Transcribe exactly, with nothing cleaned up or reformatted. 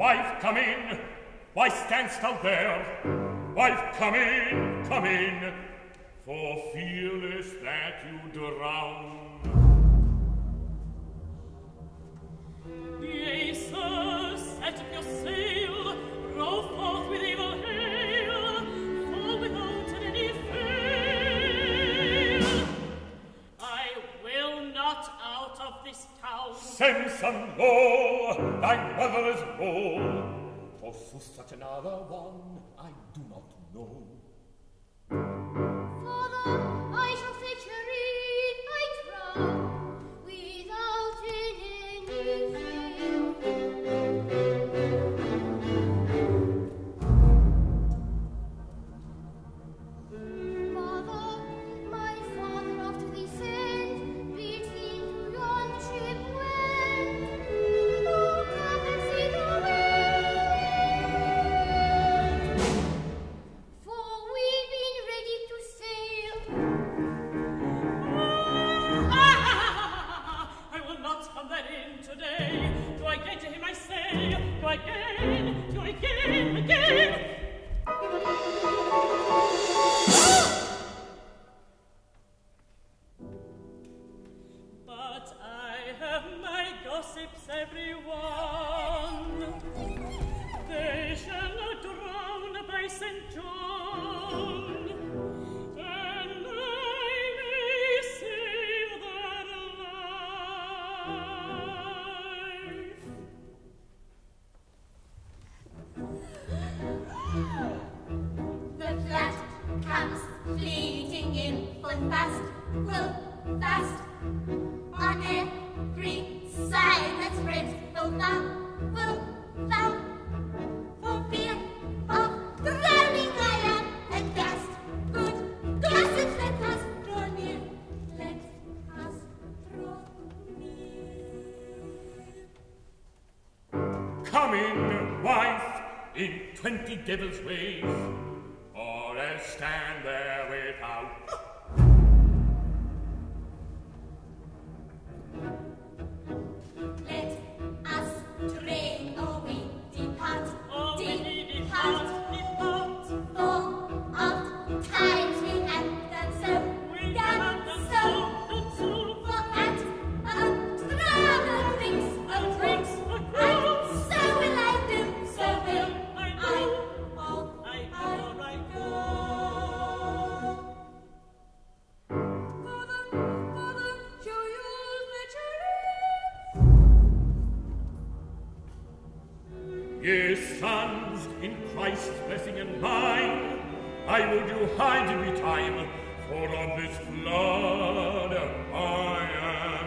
Wife, come in. Why stand'st thou there? Wife, come in, come in. For fearless that you drown. Yea, sir, set up your sail, row forth with evil hail, for without any fail, I will not out of this town. Samson, lo, thy mother is low. For such another one I do not know. Father, I shall fetch her in, I trow, without any fail. Mother, my father after thee sent, bid him to yon ship wend. Look up and see the wind, for we've been ready to sail. I will not come therein today. Do I gain to him, I say? Do I gain? Do I gain? Again? But I have my gossips, every one. They shall not drown by Saint John, and I may save their life. The flat comes fleeting in full fast, full fast. On every side that spreads full thou, full thou. For fear of drowning I am aghast. Good gossips, let us draw near. Let us draw near. Come in, wife, in twenty devil's ways, or else stand there without. Let us train, or we depart, Oh, we depart, depart, for oft times we have done so, we done have done so. so, done so. For at a drown of drinks, of drinks, and so will I do, so will I I, do. oh, I I, go, I go. Father, Father, show you the Ye sons, in Christ's blessing and mine, I would you hide me time, for of this flood I am